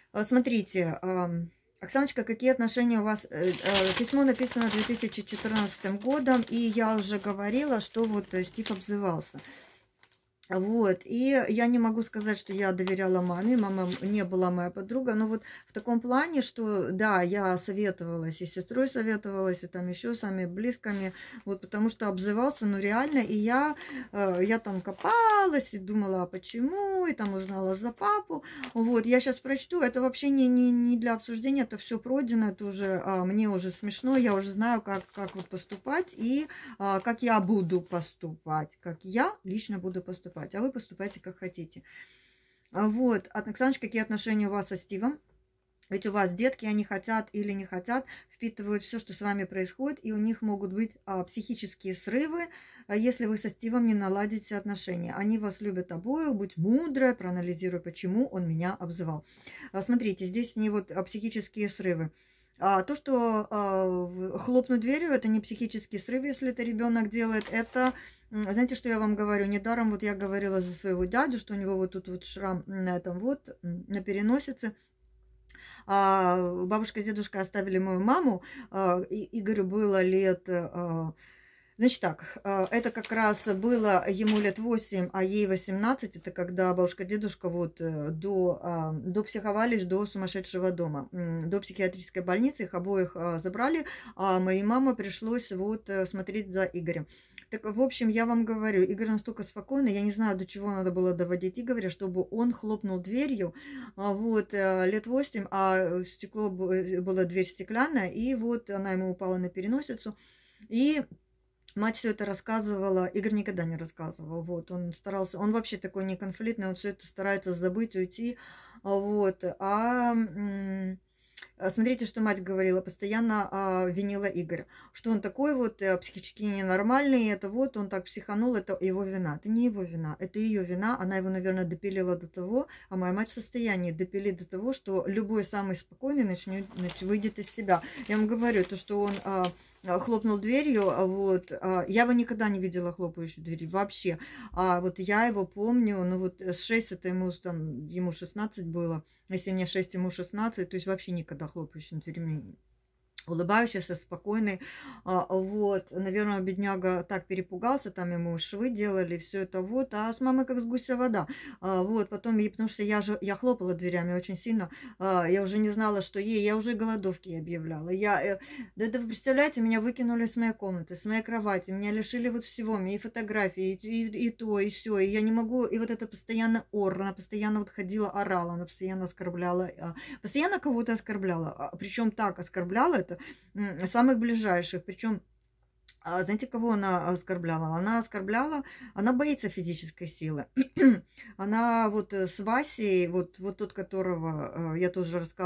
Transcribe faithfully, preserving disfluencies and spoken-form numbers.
А, Смотрите, ам, Оксаночка, какие отношения у вас? Э, э, Письмо написано две тысячи четырнадцатым годом, и я уже говорила, что вот э, Стив обзывался. Вот, и я не могу сказать, что я доверяла маме, мама не была моя подруга, но вот в таком плане, что да, я советовалась, и с сестрой советовалась, и там еще с самыми близкими, вот потому что обзывался, ну реально, и я, э, я там копалась и думала, а почему, и там узнала за папу, вот, я сейчас прочту, это вообще не, не, не для обсуждения, это все пройдено, это уже, а, мне уже смешно, я уже знаю, как, как вот поступать, и а, как я буду поступать, как я лично буду поступать, а вы поступайте как хотите. А Вот, от Оксаночка, какие отношения у вас со Стивом? Ведь у вас детки, они хотят или не хотят, впитывают все, что с вами происходит, и у них могут быть а, психические срывы, а, если вы со Стивом не наладите отношения. Они вас любят обоих, будь мудрая, проанализируй, почему он меня обзывал. А, смотрите, здесь не вот а, психические срывы. А, то, что а, хлопнуть дверью, это не психический срыв, если это ребенок делает, это, знаете, что я вам говорю, недаром вот я говорила за своего дядю, что у него вот тут вот шрам на этом вот, на переносице. А, бабушка с дедушкой оставили мою маму, а, и Игорю было лет... а, Значит так, а, это как раз было ему лет восемь, а ей восемнадцать. Это когда бабушка, дедушка вот э, до, а, допсиховались до сумасшедшего дома, м, до психиатрической больницы. Их обоих а, забрали, а моей маме пришлось вот э, смотреть за Игорем. Так, в общем, я вам говорю, Игорь настолько спокойный, я не знаю, до чего надо было доводить Игоря, чтобы он хлопнул дверью, а, вот, э, лет восемь, а стекло б- было, дверь стеклянная, и вот она ему упала на переносицу, и мать все это рассказывала, Игорь никогда не рассказывал, вот, он старался, он вообще такой неконфликтный, он все это старается забыть, уйти, а, вот, а м, а, смотрите, что мать говорила, постоянно а, винила Игоря, что он такой вот а, психически ненормальный, и это вот он так психанул, это его вина. Это не его вина, это ее вина, она его, наверное, допилила до того, а моя мать в состоянии допилить до того, что любой самый спокойный начнет, значит, выйдет из себя. Я вам говорю, то, что он... А, а, хлопнул дверью, а, вот, а, я его никогда не видела хлопающей двери, вообще, а вот я его помню, ну вот с шесть, это ему, там, ему шестнадцать было, если мне шесть, ему шестнадцать, то есть вообще никогда хлопающей двери мне улыбающийся, спокойный, а, вот, наверное, бедняга так перепугался, там ему швы делали, все это вот, а с мамой как с гуся вода, а, вот, потом, и потому что я же, я хлопала дверями очень сильно, а, я уже не знала, что ей, я уже голодовки объявляла, я, э, да это вы представляете, меня выкинули с моей комнаты, с моей кровати, меня лишили вот всего, мне и фотографии, и, и, и то, и все, и я не могу, и вот это постоянно ор, она постоянно вот ходила, орала, она постоянно оскорбляла, а, постоянно кого-то оскорбляла, а, причем так оскорбляла это, самых ближайших. Причем, знаете, кого она оскорбляла? Она оскорбляла, она боится физической силы. Она вот с Васей, вот, вот тот, которого я тоже рассказывала,